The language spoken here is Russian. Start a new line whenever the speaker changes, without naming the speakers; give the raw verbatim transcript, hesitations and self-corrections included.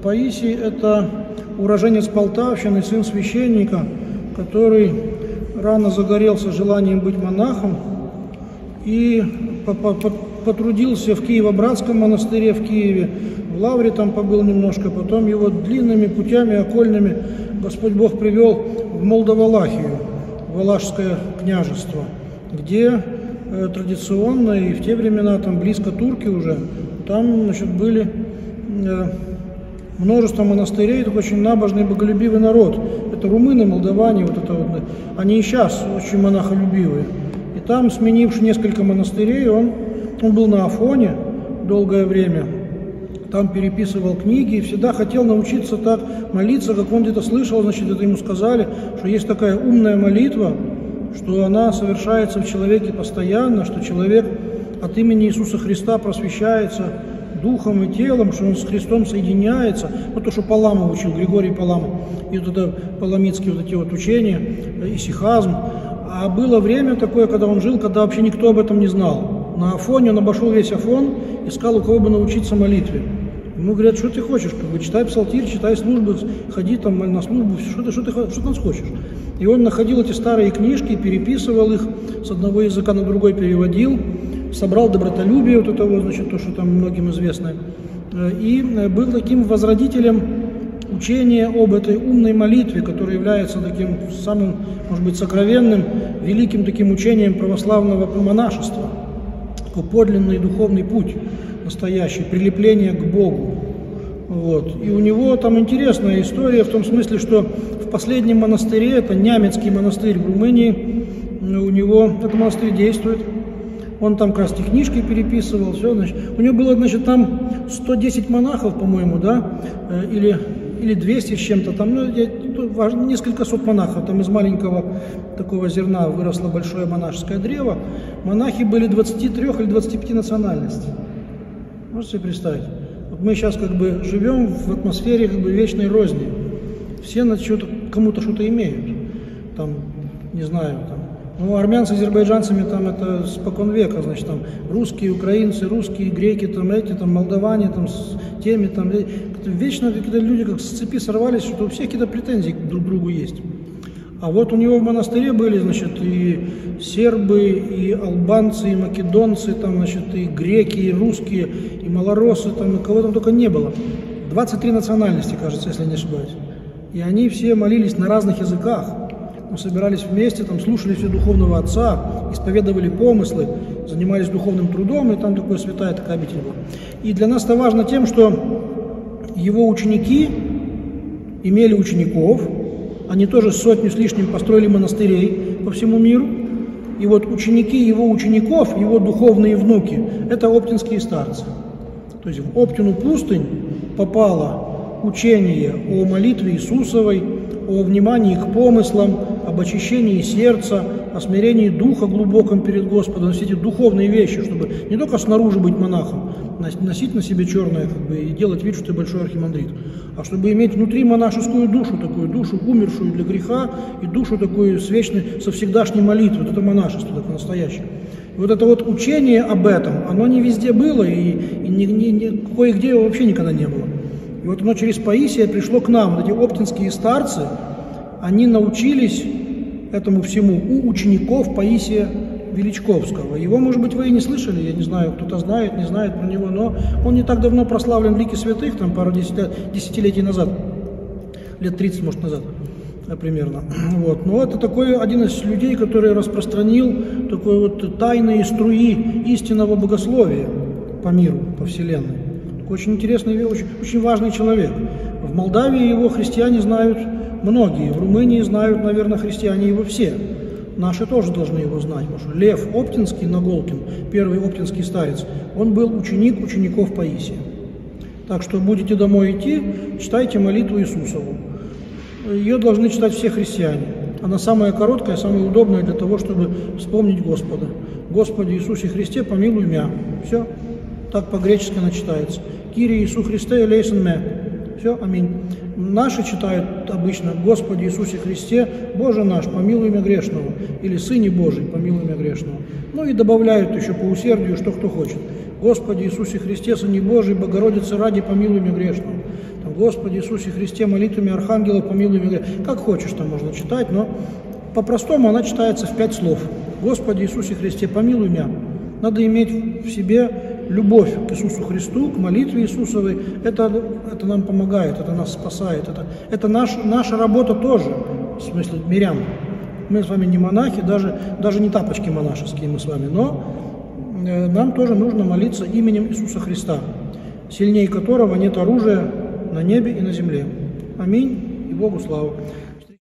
Паисий – это уроженец Полтавщины, сын священника, который рано загорелся желанием быть монахом и потрудился в Киево-Братском монастыре в Киеве, в Лавре там побыл немножко, потом его длинными путями окольными Господь Бог привел в Молдовалахию, в Валашское княжество, где э, традиционно и в те времена, там близко турки уже, там, значит, были э, множество монастырей, такой очень набожный, боголюбивый народ. Это румыны, молдаване, вот это вот, они и сейчас очень монахолюбивые. И там, сменивши несколько монастырей, он, он был на Афоне долгое время, там переписывал книги и всегда хотел научиться так молиться, как он где-то слышал, значит, это ему сказали, что есть такая умная молитва, что она совершается в человеке постоянно, что человек от имени Иисуса Христа просвещается духом и телом, что он с Христом соединяется. Вот то, что Палама учил, Григорий Палама, и вот это паламитские вот эти вот учения, исихазм. А было время такое, когда он жил, когда вообще никто об этом не знал. На Афоне он обошел весь Афон, искал, у кого бы научиться молитве. Ему говорят, что ты хочешь, как бы, читай псалтирь, читай службы, ходи там на службу, что ты, что ты, что ты нас хочешь. И он находил эти старые книжки, переписывал их, с одного языка на другой переводил, собрал добротолюбие, вот это вот, значит, то, что там многим известно, и был таким возродителем учения об этой умной молитве, которая является таким самым, может быть, сокровенным, великим таким учением православного монашества, такой подлинный духовный путь настоящий, прилепление к Богу. Вот. И у него там интересная история в том смысле, что в последнем монастыре, это Нямецкий монастырь в Румынии, у него, этот монастырь действует, он там как раз эти книжки переписывал, все, значит, у него было, значит, там сто десять монахов, по-моему, да, или, или двести с чем-то, там, ну, я, несколько сот монахов, там из маленького такого зерна выросло большое монашеское древо, монахи были двадцати трёх или двадцати пяти национальностей. Можете себе представить? Вот мы сейчас как бы живем в атмосфере как бы вечной розни. Все на что-то, кому-то что-то имеют. Там, не знаю, там, ну, армян с азербайджанцами там это спокон века, значит, там русские, украинцы, русские, греки, там эти, там молдаване, там с теми, там вечно какие-то люди как с цепи сорвались, что у всех какие-то претензии друг к другу есть. А вот у него в монастыре были, значит, и сербы, и албанцы, и македонцы, там, значит, и греки, и русские, и малоросы, там, и кого там только не было. двадцать три национальности, кажется, если я не ошибаюсь. И они все молились на разных языках. Мы собирались вместе, там, слушали все духовного отца, исповедовали помыслы, занимались духовным трудом, и там такая святая такая обитель была. И для нас это важно тем, что его ученики имели учеников, они тоже сотню с лишним построили монастырей по всему миру. И вот ученики его учеников, его духовные внуки, это оптинские старцы. То есть в Оптину пустынь попало учение о молитве Иисусовой, о внимании к помыслам, об очищении сердца, о смирении духа глубоком перед Господом, все эти духовные вещи, чтобы не только снаружи быть монахом, носить на себе черное как бы, и делать вид, что ты большой архимандрит, а чтобы иметь внутри монашескую душу, такую душу, умершую для греха, и душу такую с вечной, со всегдашней молитвой. Вот это монашество такое настоящее. И вот это вот учение об этом, оно не везде было, и, и ни, ни, ни, кое-где его вообще никогда не было. И вот оно через Паисия пришло к нам. Вот эти оптинские старцы, они научились этому всему у учеников Паисия Величковского. Его, может быть, вы и не слышали, я не знаю, кто-то знает, не знает про него, но он не так давно прославлен в лике святых, там пару десятилетий назад, лет тридцать, может, назад примерно. Вот. Но это такой один из людей, который распространил такой вот тайные струи истинного богословия по миру, по вселенной. Такой очень интересный, очень, очень важный человек. В Молдавии его христиане знают многие, в Румынии знают, наверное, христиане его все. Наши тоже должны его знать, потому что Лев Оптинский, Наголкин, первый оптинский старец, он был ученик учеников Паисия. Так что будете домой идти, читайте молитву Иисусову. Ее должны читать все христиане. Она самая короткая, самая удобная для того, чтобы вспомнить Господа. Господи Иисусе Христе, помилуй мя. Все. Так по-гречески она читается. Кири Иису Христе, элейсен мя. Все, аминь. Наши читают обычно «Господи Иисусе Христе, Боже наш, помилуй меня грешного» или «Сыне Божий, помилуй меня грешного». Ну и добавляют еще по усердию, что кто хочет. «Господи Иисусе Христе, Сыне Божий, Богородице ради, помилуй меня грешного». Там, Господи Иисусе Христе, молитвами архангелов, помилуй меня. Как хочешь, там можно читать, но по-простому она читается в пять слов. Господи Иисусе Христе, помилуй меня. Надо иметь в себе любовь к Иисусу Христу, к молитве Иисусовой. Это, это нам помогает, это нас спасает. Это, это наш, наша работа тоже, в смысле мирян. Мы с вами не монахи, даже, даже не тапочки монашеские мы с вами, но э, нам тоже нужно молиться именем Иисуса Христа, сильнее которого нет оружия на небе и на земле. Аминь и Богу славу.